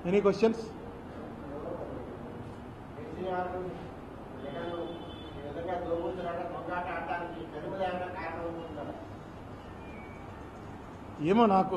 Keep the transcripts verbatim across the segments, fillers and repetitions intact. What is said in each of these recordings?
Any questions? ఏమో నాకు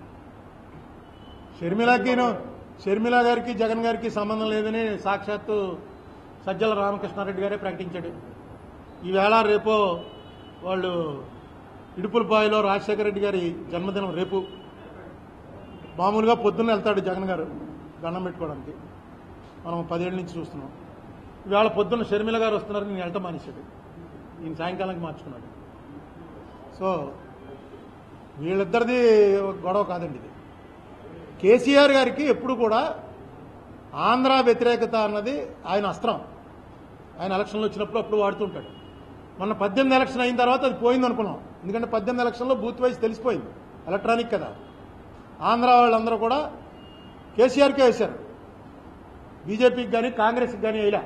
షర్మిలకి షర్మిల గారికి జగన్ గారికి సంబంధం లేదని సాక్షాత్తు సజ్జల రామకృష్ణారెడ్డి గారే ప్రకటించాడు. ఈవేళ రేపో వాళ్ళు ఇడుపులపాయలో రాజశేఖర రెడ్డి గారి జన్మదినం రేపు. మామూలుగా పొద్దున్న వెళ్తాడు జగన్ గారు దండం పెట్టుకోవడానికి, మనం పదేళ్ళ నుంచి చూస్తున్నాం. ఈవేళ పొద్దున్న షర్మిల గారు వస్తున్నారు, నేను వెళ్తా మానేశాడు, ఈయన సాయంకాలానికి మార్చుకున్నాడు. సో వీళ్ళిద్దరిది గొడవ కాదండి ఇది. కేసీఆర్ గారికి ఎప్పుడు కూడా ఆంధ్ర వ్యతిరేకత అన్నది ఆయన అస్త్రం. ఆయన ఎలక్షన్లు వచ్చినప్పుడు అప్పుడు వాడుతుంటాడు. మొన్న పద్దెనిమిది ఎలక్షన్ అయిన తర్వాత అది పోయింది అనుకున్నాం, ఎందుకంటే పద్దెనిమిది ఎలక్షన్లో బూత్ వైజ్ తెలిసిపోయింది, ఎలక్ట్రానిక్ కదా. ఆంధ్ర వాళ్ళందరూ కూడా కేసీఆర్కే వేశారు, బీజేపీకి కానీ కాంగ్రెస్కి కానీ వేయలే.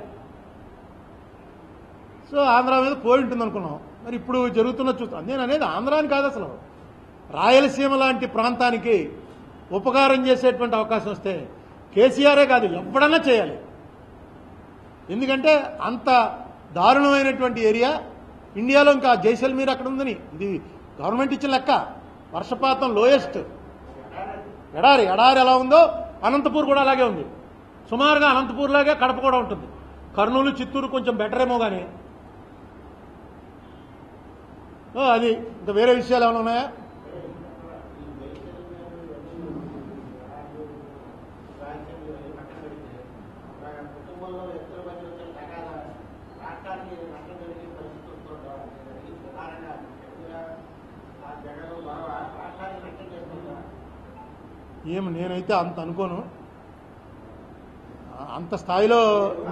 సో ఆంధ్ర మీద పోయి ఉంటుంది అనుకున్నాం. మరి ఇప్పుడు జరుగుతున్న చూస్తాం. నేను అనేది ఆంధ్రాని కాదు, అసలు రాయలసీమ లాంటి ప్రాంతానికి ఉపకారం చేసేటువంటి అవకాశం వస్తే కేసీఆరే కాదు ఎవడన్నా చేయాలి. ఎందుకంటే అంత దారుణమైనటువంటి ఏరియా ఇండియాలో. ఇంకా జైసల్మీర్ అక్కడ ఉందని, ఇది గవర్నమెంట్ ఇచ్చిన లెక్క. వర్షపాతం లోయెస్ట్, ఎడారి ఎడారి ఎలా ఉందో అనంతపూర్ కూడా అలాగే ఉంది. సుమారుగా అనంతపూర్ లాగే కడప కూడా ఉంటుంది. కర్నూలు చిత్తూరు కొంచెం బెటర్ ఏమో కానీ అది. ఇంకా వేరే విషయాలు ఏమైనా ఉన్నాయా? ఏం నేనైతే అంత అనుకోను, అంత స్థాయిలో.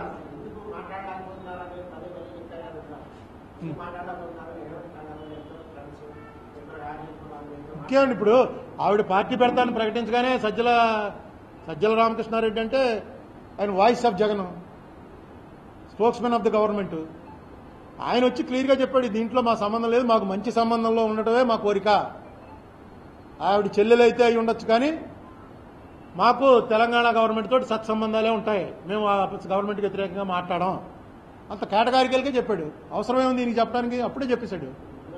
ఇంకేమండి, ఇప్పుడు ఆవిడ పార్టీ పెడతానని ప్రకటించగానే సజ్జల సజ్జల రామకృష్ణారెడ్డి అంటే ఆయన voice of Jagan, spokesmen of the government. ఆయన వచ్చి క్లియర్గా చెప్పాడు, దీంట్లో మా సంబంధం లేదు, మాకు మంచి సంబంధంలో ఉండటమే మా కోరిక. ఆవిడ చెల్లెలు అయితే అయి ఉండొచ్చు, కానీ మాకు తెలంగాణ గవర్నమెంట్ తోటి సత్సంబంధాలే ఉంటాయి, మేము ఆ గవర్నమెంట్కి వ్యతిరేకంగా మాట్లాడాం. అంత కేటగారికల్గా చెప్పాడు. అవసరమే ఉంది దీనికి చెప్పడానికి, అప్పుడే చెప్పేశాడు.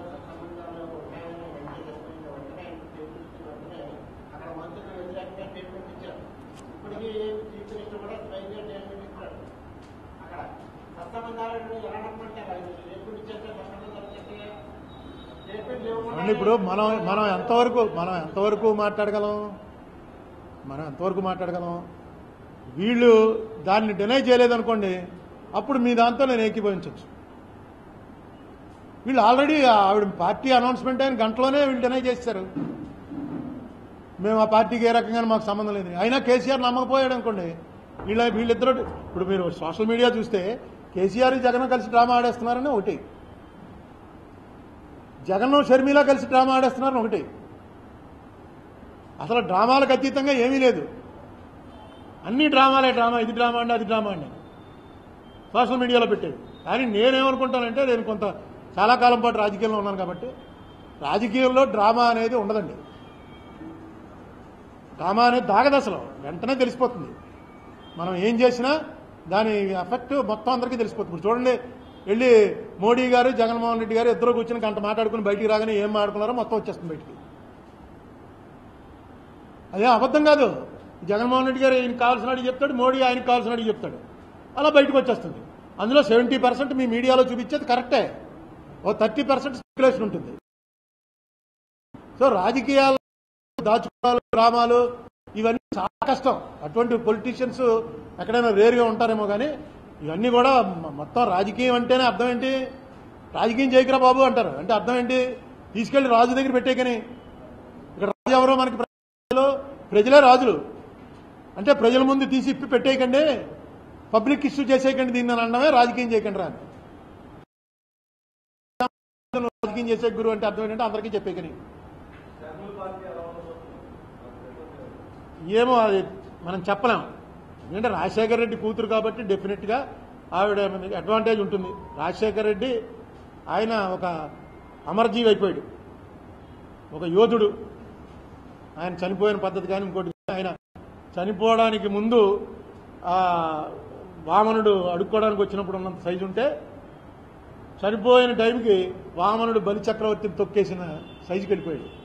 ఇప్పుడు మనం మనం ఎంతవరకు మనం ఎంతవరకు మాట్లాడగలం మనం ఎంతవరకు మాట్లాడగలం వీళ్ళు దాన్ని డినై చేయలేదనుకోండి, అప్పుడు మీ దాంతో నేను ఏకీభవించవచ్చు. వీళ్ళు ఆల్రెడీ ఆవిడ పార్టీ అనౌన్స్మెంట్ అయిన గంటలోనే వీళ్ళు డినై చేశారు, మేము ఆ పార్టీకి ఏ రకంగా మాకు సంబంధం లేదు. అయినా కేసీఆర్ నమ్మకపోయాడు అనుకోండి, వీళ్ళ వీళ్ళిద్దరు. ఇప్పుడు మీరు సోషల్ మీడియా చూస్తే కేసీఆర్ జగన్ కలిసి డ్రామా ఆడేస్తున్నారని ఒకటి, జగన్ షర్మిల కలిసి డ్రామా ఆడేస్తున్నారని ఒకటి. అసలు డ్రామాలకు అతీతంగా ఏమీ లేదు, అన్ని డ్రామాలే. డ్రామా ఇది డ్రామా అండి, అది డ్రామా అండి సోషల్ మీడియాలో పెట్టేది. కానీ నేనేమనుకుంటానంటే, నేను కొంత చాలా కాలం పాటు రాజకీయంలో ఉన్నాను కాబట్టి, రాజకీయంలో డ్రామా అనేది ఉండదండి. డ్రామా అనేది దాగదశలో వెంటనే తెలిసిపోతుంది. మనం ఏం చేసినా దాని ఎఫెక్ట్ మొత్తం అందరికీ తెలిసిపోతుంది. ఇప్పుడు చూడండి, వెళ్ళి మోడీ గారు జగన్మోహన్ రెడ్డి గారు ఇద్దరు కూర్చొని గంట మాట్లాడుకుని బయటికి రాగానే ఏం మాట్లాడుకున్నారో మొత్తం వచ్చేస్తుంది బయటికి. అదే అబద్ధం కాదు. జగన్మోహన్ రెడ్డి గారు ఈయనకి కావాల్సినట్టు చెప్తాడు, మోడీ ఆయనకి కావాల్సినట్టు చెప్తాడు, అలా బయటకు వచ్చేస్తుంది. అందులో సెవెంటీ పర్సెంట్ మీ మీడియాలో చూపించేది కరెక్టే, ఓ థర్టీ పర్సెంట్ స్పెక్యులేషన్ ఉంటుంది. సో రాజకీయాలు దాచుకోవాలి, డ్రామాలు ఇవన్నీ చాలా కష్టం. అటువంటి పొలిటీషియన్స్ ఎక్కడైనా రేరుగా ఉంటారేమో, కానీ ఇవన్నీ కూడా మొత్తం రాజకీయం అంటేనే అర్థం ఏంటి, రాజకీయం చేయకురా బాబు అంటారు. అంటే అర్థం ఏంటి, తీసుకెళ్లి రాజు దగ్గర పెట్టేకని. ఇక్కడ రాజు ఎవరో మనకి ప్రజలే రాజులు అంటే, ప్రజల ముందు తీసి ఇప్పి పెట్టేయకండి, పబ్లిక్ ఇష్యూ చేసేయకండి దీన్ని అని అనడమే రాజకీయం చేయకండి రా. రాజకీయం చేసే గురువు అంటే అర్థం ఏంటంటే అందరికీ చెప్పేకని. ఏమో అది మనం చెప్పలేం, ఎందుకంటే రాజశేఖర రెడ్డి కూతురు కాబట్టి డెఫినెట్గా ఆవిడ అడ్వాంటేజ్ ఉంటుంది. రాజశేఖర రెడ్డి ఆయన ఒక అమరజీవి అయిపోయాడు, ఒక యోధుడు. ఆయన చనిపోయిన పద్ధతి కానీ ఇంకోటి ఆయన చనిపోవడానికి ముందు ఆ వామనుడు అడుక్కోవడానికి వచ్చినప్పుడు ఉన్నంత సైజు ఉంటే చనిపోయిన టైంకి వామనుడు బలి చక్రవర్తిని తొక్కేసిన సైజుకి వెళ్ళిపోయాడు.